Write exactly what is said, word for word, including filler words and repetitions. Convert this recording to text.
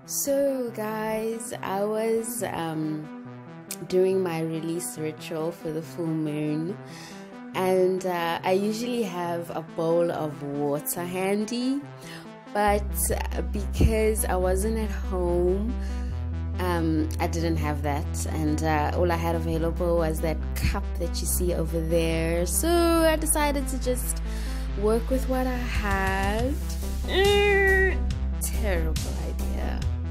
So guys, I was um, doing my release ritual for the full moon, and uh, I usually have a bowl of water handy, but because I wasn't at home, um, I didn't have that, and uh, all I had available was that cup that you see over there. So I decided to just work with what I had. Mm, terrible idea.